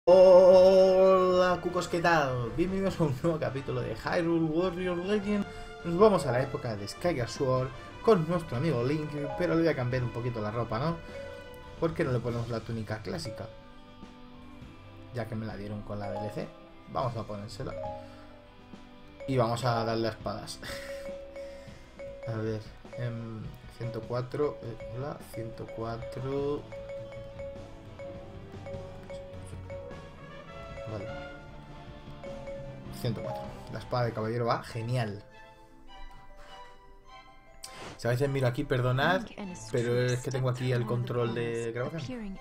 Hola cucos, ¿qué tal? Bienvenidos a un nuevo capítulo de Hyrule Warrior Legend. Nos vamos a la época de Skyward Sword con nuestro amigo Link, pero le voy a cambiar un poquito la ropa, ¿no? ¿Por qué no le ponemos la túnica clásica? Ya que me la dieron con la DLC, vamos a ponérsela. Y vamos a darle a espadas. A ver, 104, hola, 104... Vale. 104. La espada de caballero va genial. Si a veces miro aquí, perdonad, pero es que tengo aquí el control de grabación.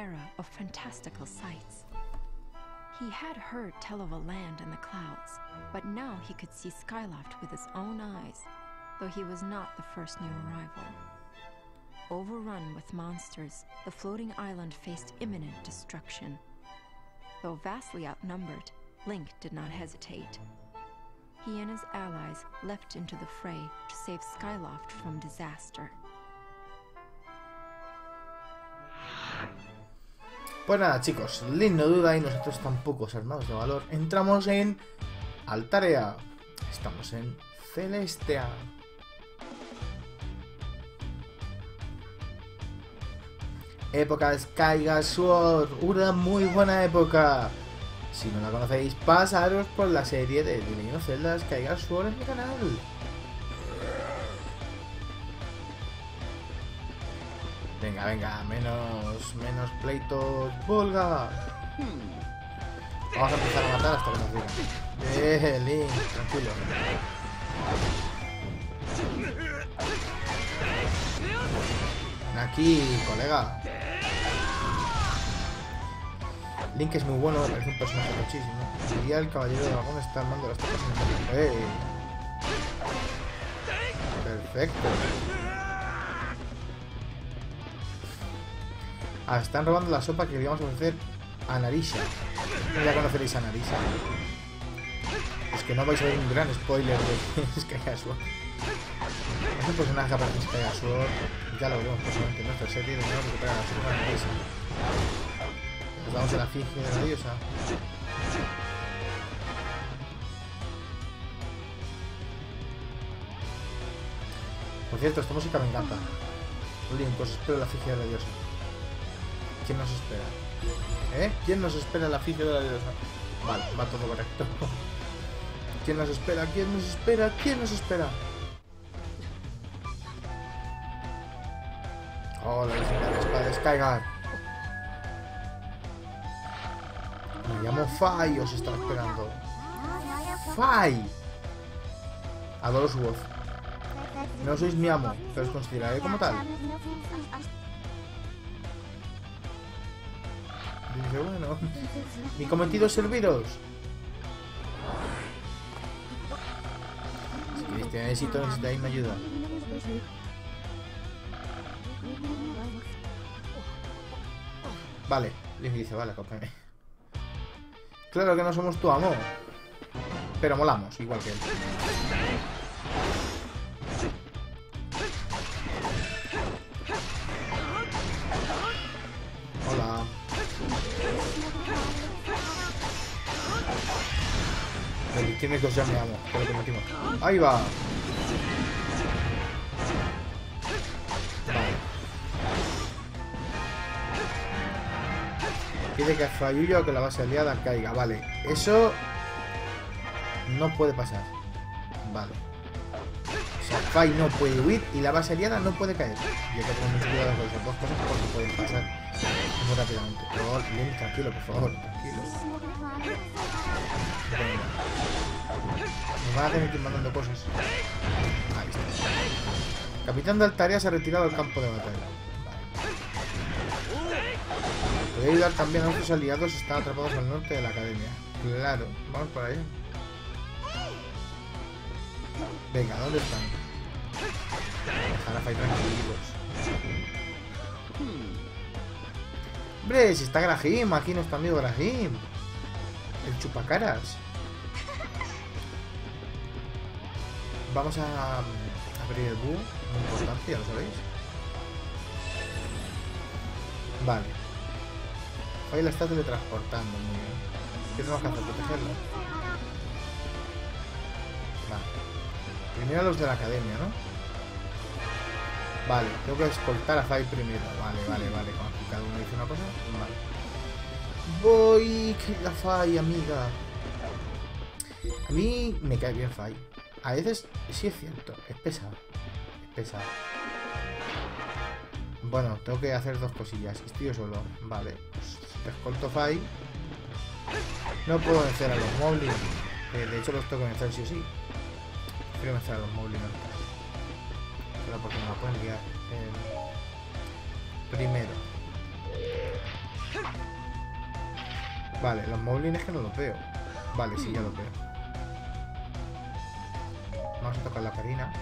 He had heard tell of a land in the clouds, but now he could see Skyloft with his own eyes, though he was not the first new arrival. Overrun with monsters, the floating island faced imminent destruction. Though vastly outnumbered, Link did not hesitate. He and his allies leapt into the fray to save Skyloft from disaster. Pues nada, chicos, Link no duda y nosotros tampoco, armados de valor. Entramos en Altaria. Estamos en Celestia. Época de Skyward Sword, una muy buena época. Si no la conocéis, pasaros por la serie de The Legend of Zelda Skyward Sword en mi canal. Venga, venga, menos pleitos, Volga. Vamos a empezar a matar hasta que nos digan. Link, tranquilo. Ven aquí, colega. Link es muy bueno, me parece un personaje muchísimo. Sería el caballero de dragón, está armando las tropas en el mundo. Perfecto. Ah, están robando la sopa que le íbamos a ofrecer a Narisha. No ya conoceréis a Narisha. Es que no vais a ver un gran spoiler de Skyward Sword. Es un personaje que aparece en Skyward Sword. Ya lo veremos posiblemente en nuestra serie. De nuevo recuperar la sopa de Narisha. Nos vamos a la finge de la diosa. Por cierto, esta música me encanta. Link, pues espero la finge de la diosa. ¿Quién nos espera? ¿Quién nos espera en la finge de la diosa? Vale, va todo correcto. ¿Quién nos espera? ¿Quién nos espera? ¿Quién nos espera? Oh, la legendaria espada de Skyward. Me llamo Fai, os estaba esperando. Fai. Adoro su voz. No sois mi amo, pero os consideraré como tal. Dice, bueno, mi cometido es serviros. Si queréis tener éxito, necesitáis mi ayuda. Vale, Link dice, vale, cómprame. Claro que no somos tu amo, pero molamos, igual que él. Hola. Tiene que os llame amo, que lo prometimos. Ahí va. Vale. Pide que Fayuyo o que la base aliada caiga. Vale, eso no puede pasar. Vale. O sea, Fai no puede huir y la base aliada no puede caer. Y hay que tener mucho cuidado con esas dos cosas porque pueden pasar muy rápidamente. Por favor, Link, tranquilo, por favor, tranquilo. Venga. Nos van a tener que ir mandando cosas. Ahí está. Capitán de Altaria se ha retirado al campo de batalla. Voy a ayudar también a nuestros aliados que están atrapados al norte de la academia. Claro, vamos por ahí. Venga, ¿dónde están? Dejar a Fai tranquilos. Hombre, si está Grahim, aquí nuestro amigo Grahim. El chupacaras. Vamos a abrir el búho. Muy importante, ya lo sabéis. Vale. Fai la está teletransportando, muy bien. ¿Qué tenemos que hacer? ¿Protegerla? Vale. Primero a los de la academia, ¿no? Vale, tengo que escoltar a Fai primero. Vale. Cuando cada uno dice una cosa, vale. Voy, que la Fai, amiga. A mí me cae bien Fai. A veces sí es cierto, es pesado. Bueno, tengo que hacer dos cosillas. Estoy yo solo. Vale, pues escolto Fai. No puedo vencer a los Moblins. De hecho los tengo que vencer sí o sí. Prefiero vencer a los Moblins antes. Pero porque me lo pueden guiar. Primero. Vale, los Moblins es que no los veo. Vale, sí, ya los veo. Vamos a tocar la Karina.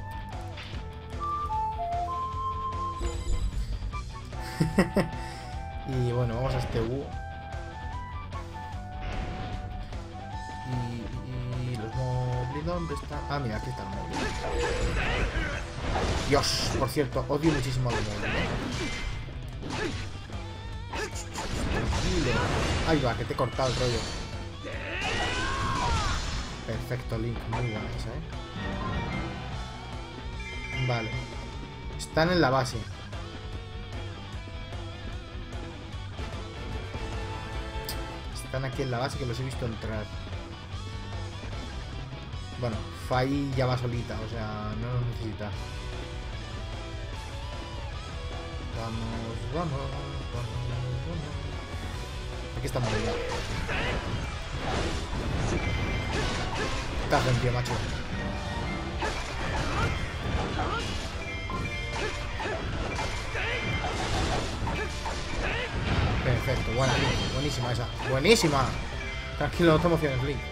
Y bueno, vamos a este búho. Y los Moblins, ¿dónde están? Ah, mira, aquí están los Moblins. Dios, por cierto, odio muchísimo a los Moblins. Tranquilo. Ahí va, que te he cortado el rollo. Perfecto, Link, muy buena esa, Vale. Están en la base. Están aquí en la base que los he visto entrar. Bueno, Fai ya va solita, o sea, no los necesita. Vamos. Aquí estamos ya. Estás tío, macho. Perfecto, buena, buenísima esa. ¡Buenísima! Tranquilo, no te emociones, Link.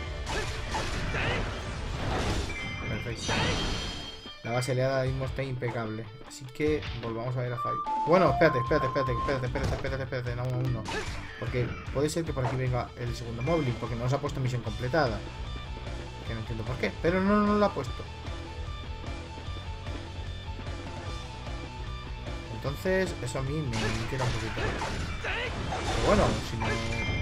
Perfecto. La base aliada ahora mismo está impecable. Así que volvamos a ver a Fai. Bueno, espérate. No, aún no. Porque puede ser que por aquí venga el segundo Moblin, porque no nos ha puesto misión completada. Que no entiendo por qué. Pero no lo ha puesto. Entonces, eso a mí me queda un poquito. Pero bueno, si no...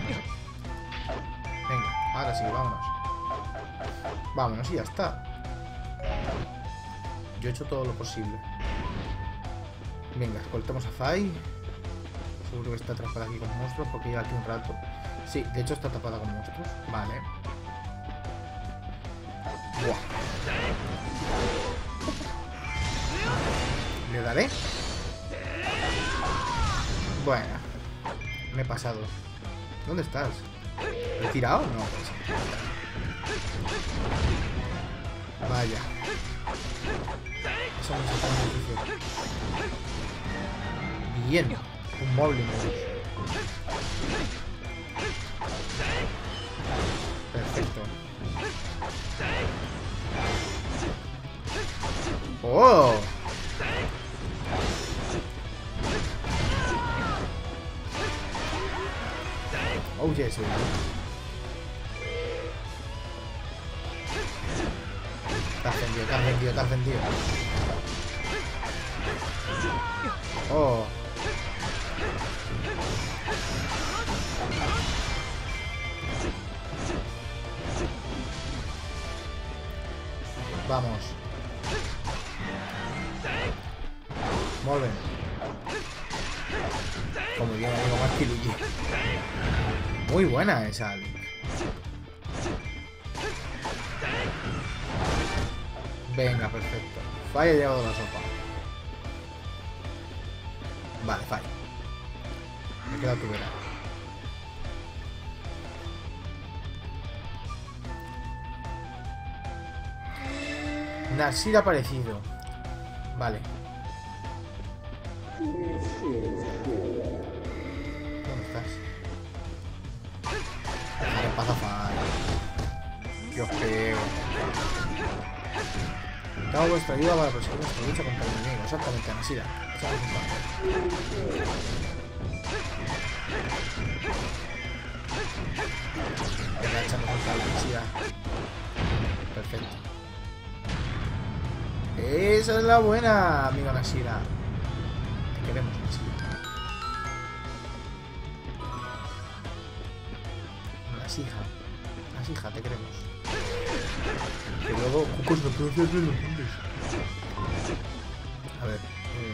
Venga, ahora sí, vámonos. Vámonos y ya está. Yo he hecho todo lo posible. Venga, escoltemos a Fai. Seguro que está atrapada aquí con monstruos porque lleva aquí un rato. Sí, de hecho está tapada con monstruos. Vale. Buah. ¿Le daré? Bueno. Me he pasado. ¿Dónde estás? ¿Lo he tirado? No. Vaya. Eso no se puede difícil. Bien. Un Moblin. Perfecto. ¡Oh! Oh, yes. Te has vendido. Oh. Vamos. Muy bien. Como bien, amigo, más que Luigi. Muy buena esa, Link. Venga, perfecto. Fai ha llevado la sopa. Vale, Fai. Me queda tu vera. Nasir ha aparecido. Vale. ¿Dónde estás? Dejar en paz a Fai. Dios pego. Dado vuestra ayuda para proseguir nuestra lucha contra el enemigo. Exactamente, Nasira. Venga, echamos un cable, Nasira. Perfecto. Esa es la buena, amigo Nasira. Te queremos, Nasira. hija. Las hija, te queremos. Que luego Cucos no puede hacer de los hombres. A ver.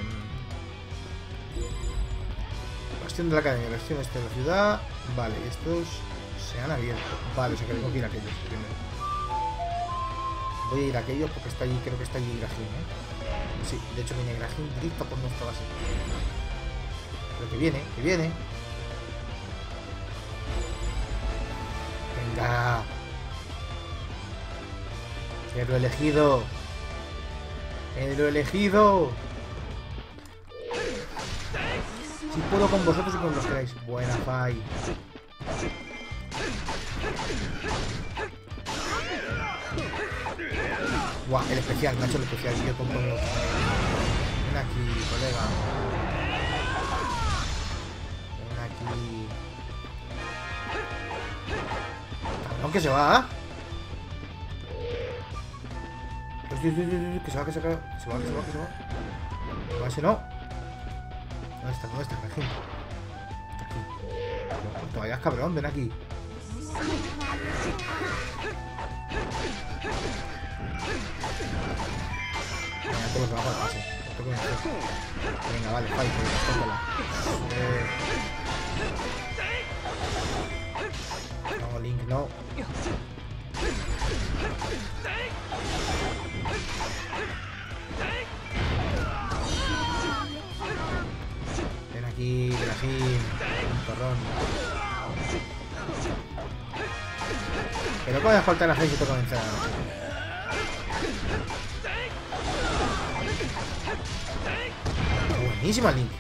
Bastión de la academia, bastión este de la ciudad. Vale, estos se han abierto. Vale, o sea que tengo que ir a aquellos primero. Voy a ir a aquellos porque está allí, creo que está allí Igrahim, ¿eh? Sí, de hecho viene Igrahim directo por nuestra base. Pero que viene, que viene. Venga. Héroe elegido. Héroe elegido. Si puedo con vosotros y con los que queráis. Buena, Fai. Guau, el especial, me ha hecho el especial. Yo tonto no. Ven aquí, colega. Ven aquí. Cabrón, que se va. Que se va, que se va. Que se va, que se va, que se va. No, ese no. ¿Dónde está? ¿Dónde está, Regín? Aquí. No te vayas, cabrón, ven aquí. Venga, tengo que bajar la base. Venga, vale, fight, cómpela. No, Link, no. Ven aquí, Igrahim. Un torrón. Pero ¿cómo me falta la gente y te comenzar a noche? Buenísima, Link.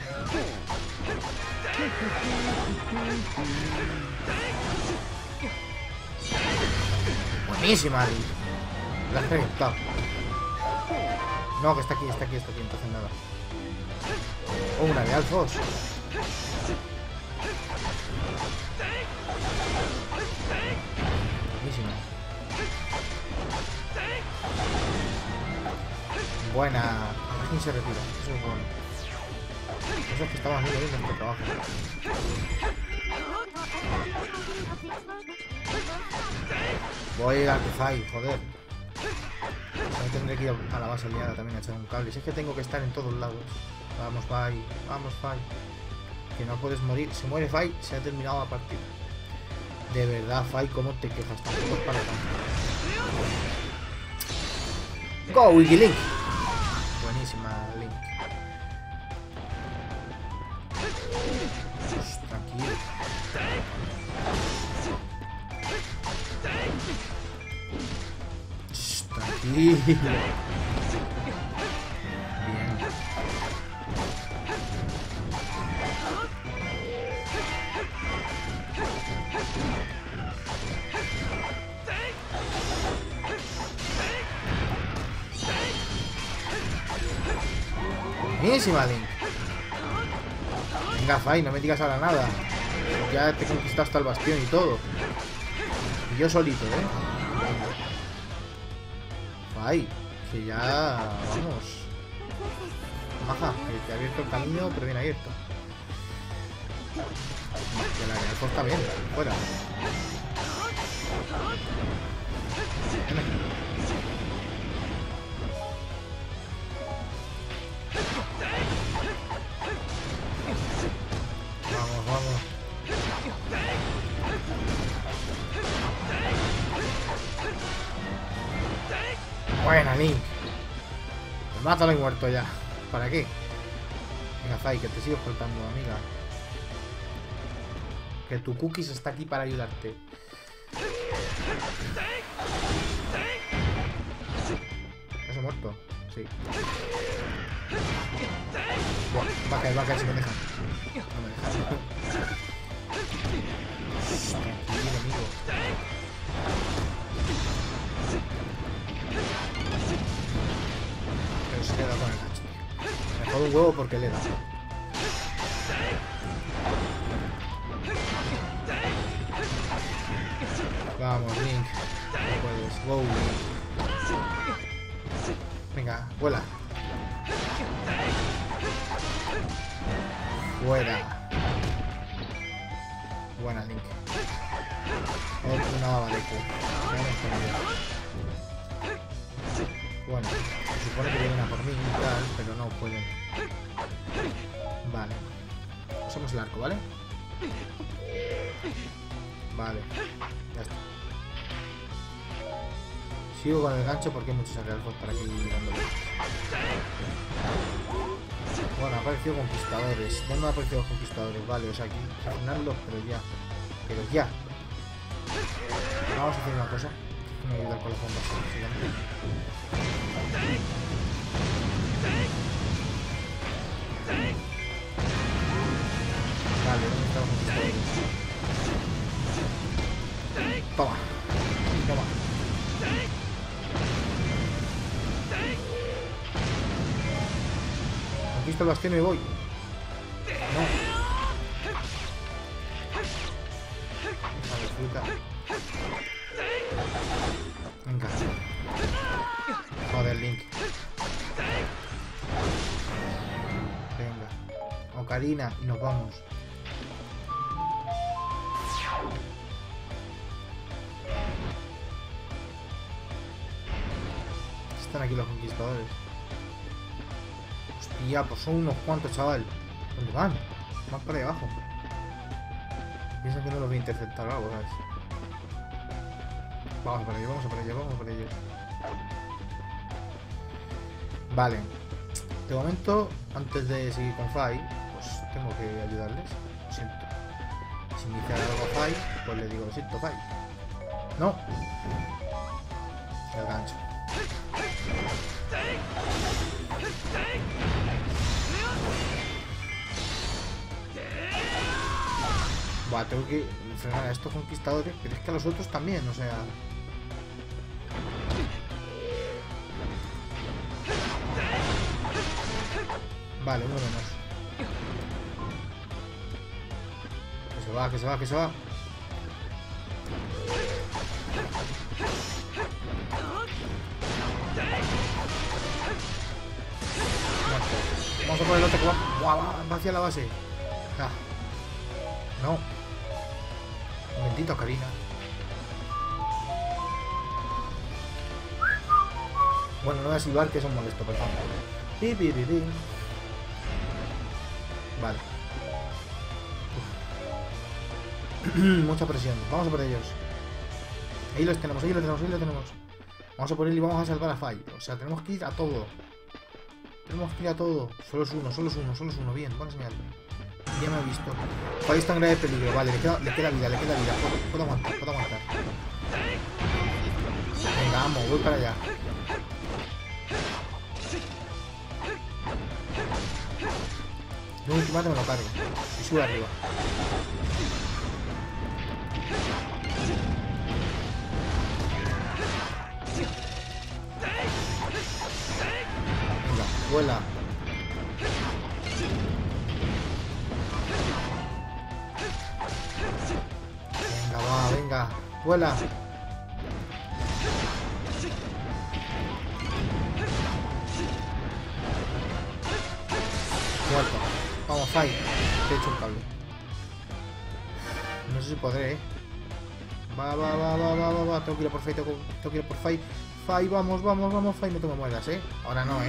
Buenísima, Link. La has reventado. No, que está aquí, entonces nada. Oh, una de Alfos. Buenísima. Buena. Regín se retira. Eso es bueno. Eso es que estamos haciendo bien nuestro trabajo. Voy a Artefai, joder. Yo tendré que ir a la base aliada también a echar un cable. Si es que tengo que estar en todos lados. Vamos, Fai. Vamos, Fai. Que no puedes morir. Se muere Fai, se ha terminado la partida. De verdad, Fai, ¿cómo te quejas? Tampoco es para tanto. ¡Go, Wikilink! Buenísima, Link. Tranquilo. Tranquilo. Bien. Buenísima, Link. Venga, Fai, no me digas ahora nada. Ya te he conquistado hasta el bastión y todo. Y yo solito, ¿eh? Fai, que ya... Vamos. Baja, que te ha abierto el camino, pero bien abierto. Que la Real está bien, fuera. Ven aquí. Vamos, vamos. Buena, Link. Mátalo y muerto ya. ¿Para qué? Venga, Fai, que te sigo faltando, amiga. Que tu cookies está aquí para ayudarte. ¿Has muerto? Sí. Buah, va a caer si me dejan. No me dejan. Tranquilo, amigo. Pero se queda con el gancho. Me jodo un huevo porque le da. Vamos, Link. No puedes. Wow. Venga, vuela. Fuera. Buena, Link. No, vale, pues. Vamos con ello. Bueno, se supone que vienen a por mí y tal, pero no pueden. Vale. Usamos el arco, ¿vale? Vale. Ya está. Sigo con el gancho porque hay muchos alfos para aquí dándole. Bueno, ha aparecido conquistadores. ¿Dónde han aparecido los conquistadores? Vale, o sea, aquí frenarlos, pero ya. Pero ya. Vamos a hacer una cosa. Me voy a ayudar con las bombas gigantes. Vale, ¿dónde están los conquistadores? Toma. Toma. Conquisto el bastión y me voy. No. Vale, fruta. Venga. Joder, Link. Venga. Ocarina y nos vamos. Están aquí los conquistadores. Hostia, pues son unos cuantos, chaval. ¿Dónde van? Van por ahí abajo. Piensan que no los voy a interceptar o algo, ¿sabes? Vamos por ellos, vamos por ellos, vamos por ellos. Vale. De momento, antes de seguir con Fai, pues tengo que ayudarles. Lo siento. Si iniciar algo a Fai, pues le digo, lo siento, Fai. No. El gancho. Buah, tengo que frenar a estos conquistadores, pero es que a los otros también, o sea... Vale, uno menos. Que se va, que se va, que se va. Vamos a poner el otro que va hacia la base. Ah. No. Un momentito, Karina. Bueno, no voy a silbar, que eso es molesto, por favor. Vale. Mucha presión. Vamos a por ellos. Ahí los tenemos, ahí los tenemos, ahí los tenemos. Vamos a por él y vamos a salvar a Fai. O sea, tenemos que ir a todo. Tenemos que ir a todo. Solo es uno, solo es uno, solo es uno. Bien, buena señal. Ya me ha visto. Fai está en grave peligro. Vale, le queda vida, le queda vida. Puedo aguantar, puedo aguantar. Venga, vamos, voy para allá. Yo un ultimate me lo cargo. Y sube arriba. Venga, vuela. Venga, va, venga. Vuela. Muerto. Vamos, Fai. Te he hecho un cable. No sé si podré, Va. Tengo que ir por Fai, tengo que ir por Fai. Fai, vamos, Fai. No te me mueras, Ahora no,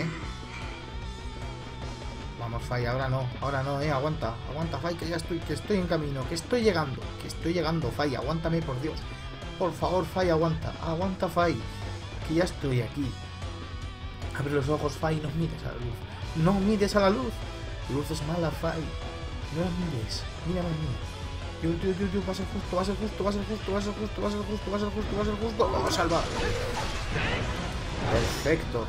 Vamos, Fai, ahora no, Aguanta, Fai, que ya estoy en camino, que estoy llegando, Fai. Aguántame, por Dios. Por favor, Fai, aguanta, Fai. Que ya estoy aquí. Abre los ojos, Fai, no mires a la luz. No mires a la luz. Luz es mala, Fai. No la mires. Mírame a mí. Yo, va a ser justo. Vamos a salvar. Perfecto.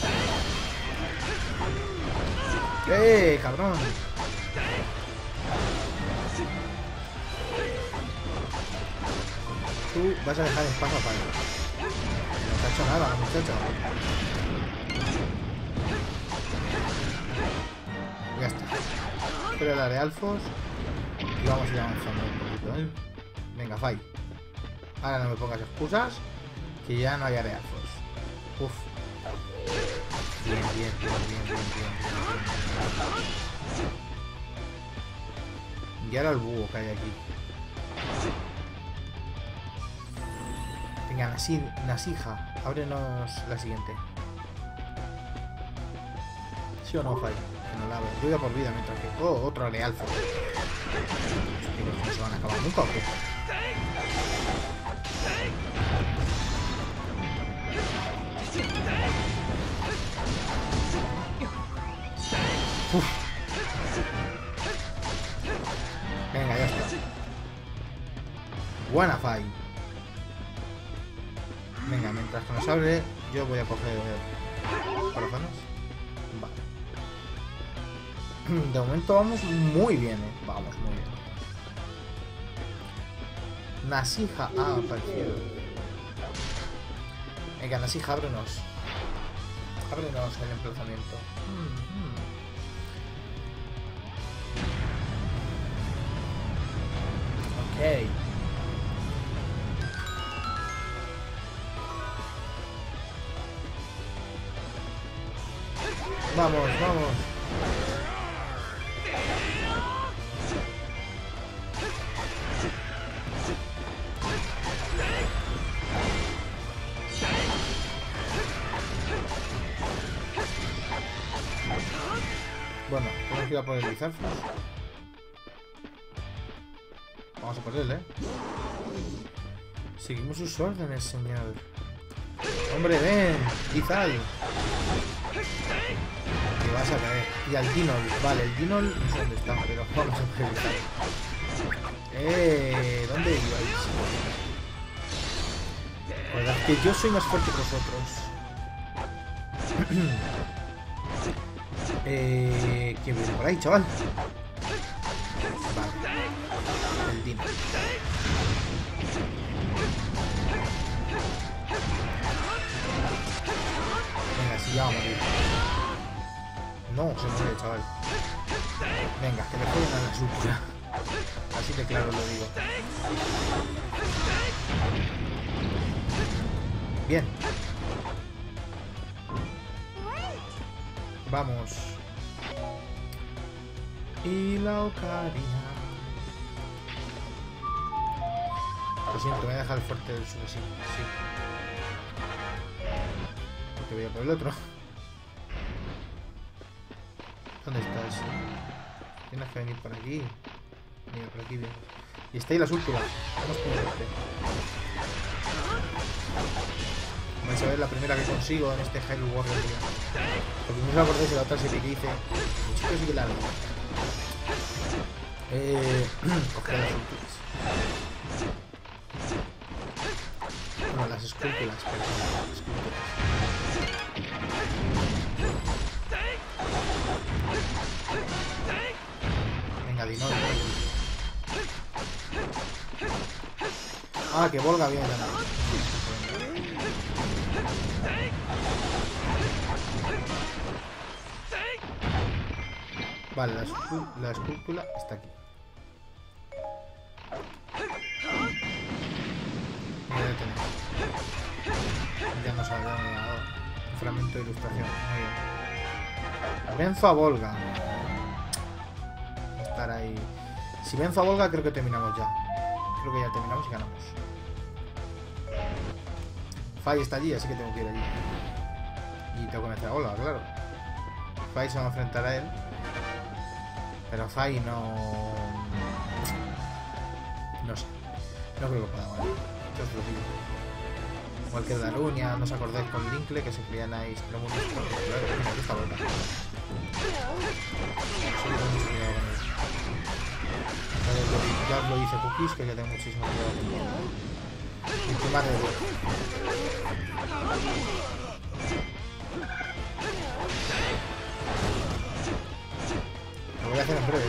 Cabrón. Tú vas a dejar en paz a Fai. No te ha hecho nada, muchacha. Ya está. Fuera el área alfos. Y vamos a ir avanzando un poquito, Venga, Fai. Ahora no me pongas excusas. Que ya no hay área alfos. Uf. Bien. Y ahora el búho que hay aquí. Venga, Nasija, ábrenos la siguiente. ¿Sí o no, Fai? Que no la abro. Yo voy a por vida mientras que... Oh, otro Lealfo. No se van a acabar nunca, ¿o qué? Uf. Venga, ya está. Buena, Fai. Venga, mientras que nos abre, yo voy a coger corazones. Vale. De momento vamos muy bien, Vamos muy bien. Nasija ha aparecido. Venga, Nasija, ábrenos. Ábrenos el emplazamiento. Ok. Vamos, vamos. Bueno, tenemos que ir a por el Lizalfos. Vamos a por él, Seguimos sus órdenes, señor. Hombre, ven, Lizal. Que vas a caer. Y al Dinol. Vale, el Dinol no sé dónde está, pero vamos a por el Lizal. ¿Dónde ibais? Recordad que yo soy más fuerte que vosotros. ¿Quién viene por ahí, chaval? Vale. El Dinol. Venga, si ya va a morir. No, se muere, chaval. Venga, que me jueguen a la sutura. Así de claro lo digo. Bien. Vamos. Y la ocarina. Lo siento, me voy a dejar el fuerte del sur así. Sí. Porque voy a por el otro. ¿Dónde estás? Tienes que venir por aquí. Mira, por aquí bien. Y está ahí la súltula. Vamos con este. Vais a ver la primera que consigo en este Hyrule Warrior. Porque no os acordáis de la otra serie que hice. Muchito sí que la vi. Coger las súltulas. Bueno, las esculturas, perdón. Las esculturas. Venga, Dinol. Ah, que Volga viene también. Vale, la escultura está aquí. Ya lo tenemos. Ya nos ha dado un fragmento de ilustración. Muy bien. Venzo a Volga. Estar ahí. Si venzo a Volga, creo que terminamos ya. Creo que ya terminamos y ganamos. Fai está allí, así que tengo que ir allí. Y tengo que meter a Volga, claro. Fai se va a enfrentar a él. Pero Fai no... No sé. No creo que pueda ganar. Yo os lo digo. Igual que Darunia, no os acordáis con Linkle, que se creían ahí extremos. Claro, mira, aquí está Volga. Ya os lo dice Cookies, que ya tengo muchísimo cuidado con todo. Y tu madre de Volga. Lo voy a hacer en breve,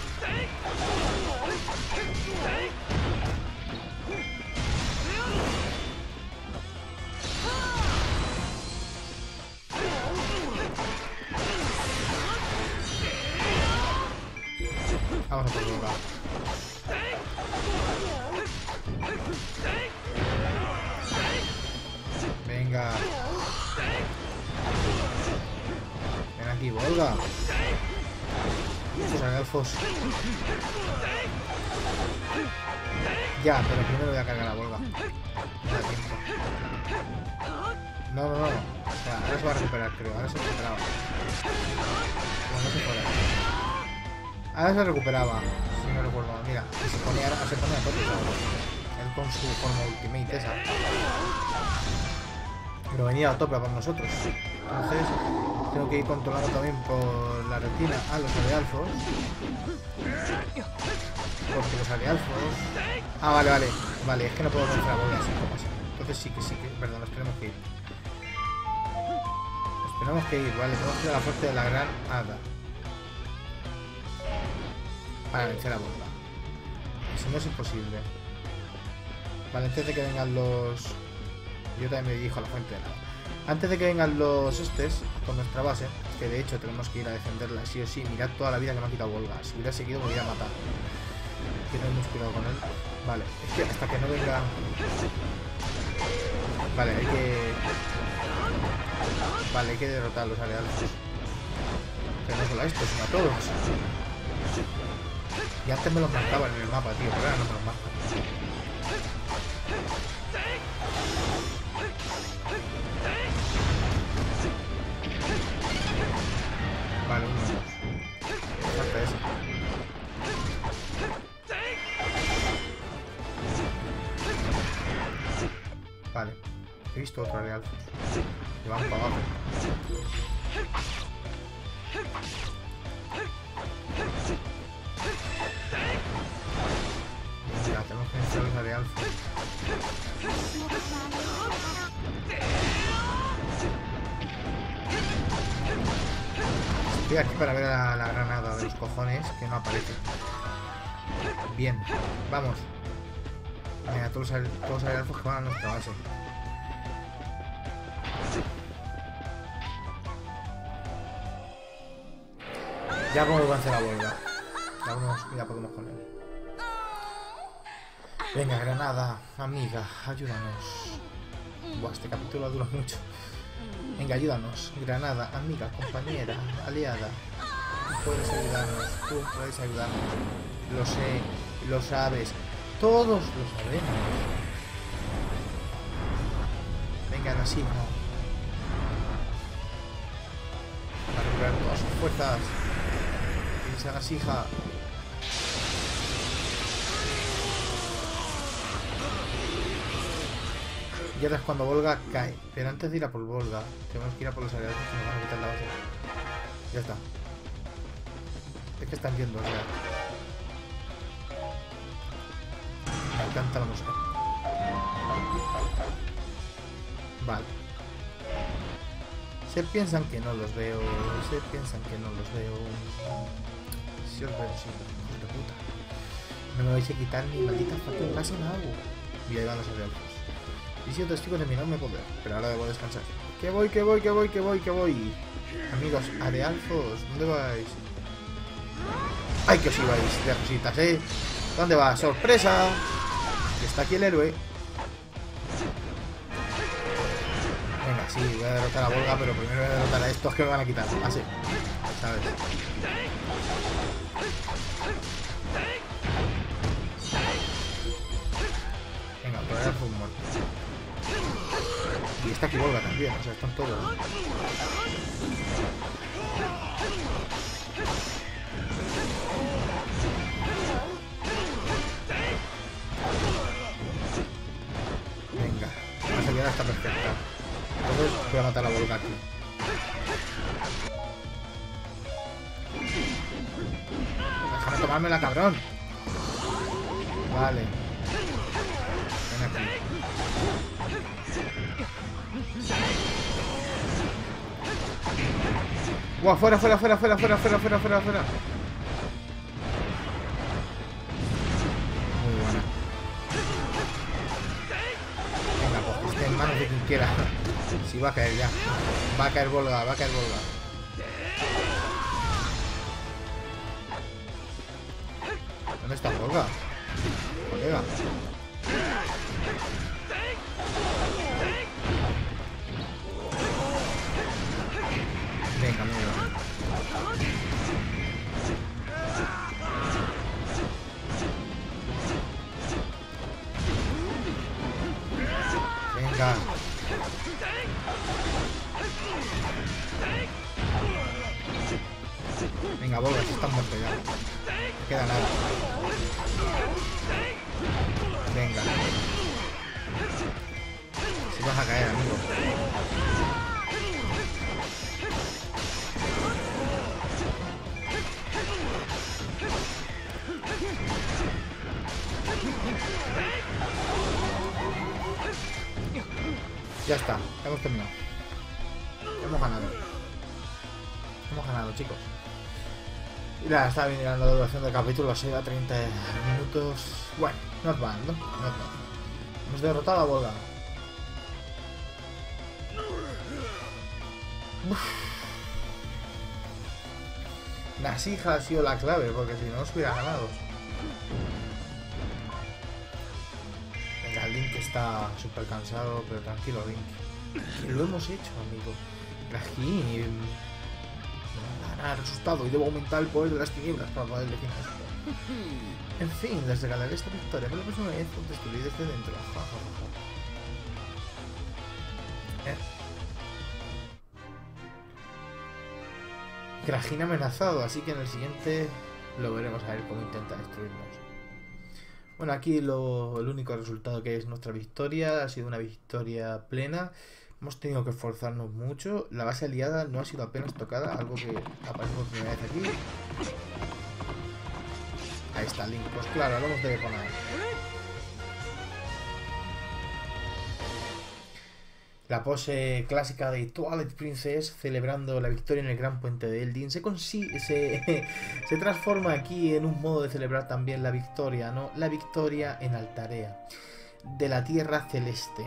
Vamos a por Volga. Venga. Ven aquí, Volga. Sus elfos. Ya, pero primero voy a cargar a Volga. No da tiempo. No, no, no. O sea, ahora se va a recuperar, creo. Ahora se recuperaba. No se fuera. Ahora se recuperaba. Si no recuerdo. Mira, se ponía a tope, ¿sabes? Él con su forma ultimate esa. Pero venía a tope por nosotros. Entonces, tengo que ir controlando también por la retina a los Arealfos. Porque los Arealfos... Ah, vale, vale. Vale, es que no puedo vencer a bola así como así. Entonces sí que... Perdón, nos tenemos que ir. Nos tenemos que ir, vale. Tenemos que ir a la fuerte de la gran hada. Para vencer a bola. Si no es imposible. Vale, antes de que vengan los... Yo también me dirijo a la fuente de la hada. Antes de que vengan los con nuestra base, que de hecho tenemos que ir a defenderla sí o sí. Mirad toda la vida que me ha quitado Volga. Si hubiera seguido me hubiera matado. Que no hemos cuidado con él. Vale, es que hasta que no venga... Vale, hay que... Vale, hay que derrotar a los Arealfos. Que no solo a estos, sino a todos. Y antes me los marcaban en el mapa, tío, pero ahora no me los marcan. Vale, uno de dos. Falta ese. Vale. He visto otro Arealfos. Y van para abajo. Ya, tenemos que vencer a los Arealfos. Estoy aquí para ver a la granada de los cojones que no aparece. Bien, vamos. Mira, todos los Arealfos que van a nuestra base. Ya podemos vencer a Volga. Ya podemos con él. Venga, granada, amiga, ayúdanos. Buah, este capítulo dura mucho. Venga, ayúdanos. Granada, amiga, compañera, aliada. Tú puedes ayudarnos. Lo sé, lo sabes. Todos lo sabemos. Venga, Nasija. Para recuperar todas sus fuerzas. Piensa, Nasija. Y ahora es cuando Volga cae. Pero antes de ir a por Volga, tenemos que ir a por los aliados que nos van a quitar la base. Ya está. Es que están yendo, o sea. Me encanta la música. Vale. Se piensan que no los veo. Si os veo, sí, hijos de puta. No me vais a quitar ni maldita fucking base en algo. Y ahí van los aliados. Y sido testigo de mi enorme poder, pero ahora debo descansar. Que voy. Amigos, Arealfos, ¿dónde vais? ¡Ay, que os ibais de rositas, ¿Dónde va? ¡Sorpresa! Está aquí el héroe. Venga, sí, voy a derrotar a Volga, pero primero voy a derrotar a estos que me van a quitar. Así, ¿sabes? Venga, por ahora fue un muerto. Y está aquí Volga también, o sea, están todos. Venga, la salida está perfecta. Entonces voy a matar a Volga aquí. Déjame tomármela, cabrón. Vale. Ven aquí. ¡Guau! ¡Fuera! Muy buena. Venga, pues que esté en manos de quien quiera. Sí, va a caer ya. Va a caer Volga. ¿Dónde está Volga? Colega. Venga, muy bien. Venga. Venga, Bogas, están muertos ya. No queda nada. Venga. Si vas a caer, amigo. Ya está, hemos terminado. Hemos ganado. Hemos ganado, chicos. Y nada, estaba mirando la duración del capítulo, 6 a 30 minutos. Bueno, not bad, ¿no? Not bad. Hemos derrotado a Volga. Nasija ha sido la clave, porque si no nos hubiera ganado. Venga, Link está súper cansado, pero tranquilo, Link. Que lo hemos hecho, amigo. Rajin. Ha resultado y debo aumentar el poder de las tinieblas para poder elegir esto. En fin, les regalaré esta victoria, pero la próxima vez os destruiré desde dentro. Grajin amenazado, así que en el siguiente lo veremos a ver cómo intenta destruirnos. Bueno, aquí el único resultado que es nuestra victoria ha sido una victoria plena. Hemos tenido que esforzarnos mucho. La base aliada no ha sido apenas tocada, algo que aparece por primera vez aquí. Ahí está Link, pues claro, lo hemos de poner. La pose clásica de Twilight Princess celebrando la victoria en el gran puente de Eldin se transforma aquí en un modo de celebrar también la victoria, ¿no? La victoria en Altarea de la Tierra Celeste.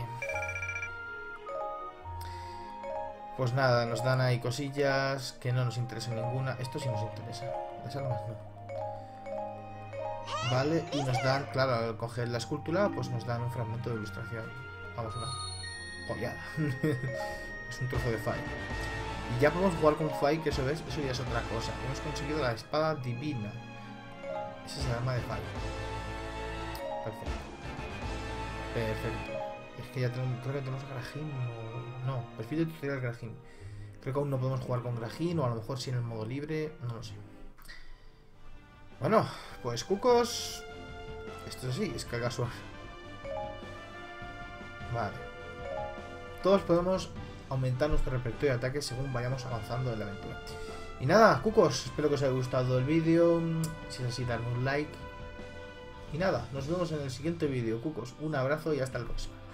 Pues nada, nos dan ahí cosillas que no nos interesa ninguna. Esto sí nos interesa, las armas no. Vale, y nos dan, claro, al coger la escultura, pues nos dan un fragmento de ilustración. Vamos, una joyada. Es un trozo de Fai. Y ya podemos jugar con Fai, que eso ves, eso ya es otra cosa. Hemos conseguido la espada divina. Esa es el arma de Fai. Perfecto. Perfecto. Es que ya tenemos, creo que tenemos a Grajin o... No, perfil de tutorial Grajin. Creo que aún no podemos jugar con Grajin, o a lo mejor sí en el modo libre, no lo sé. Bueno, pues cucos. Esto sí, es que casual. Vale. Todos podemos aumentar nuestro repertorio de ataques según vayamos avanzando en la aventura. Y nada, cucos, espero que os haya gustado el vídeo. Si es así, darme un like. Y nada, nos vemos en el siguiente vídeo, cucos. Un abrazo y hasta el próximo.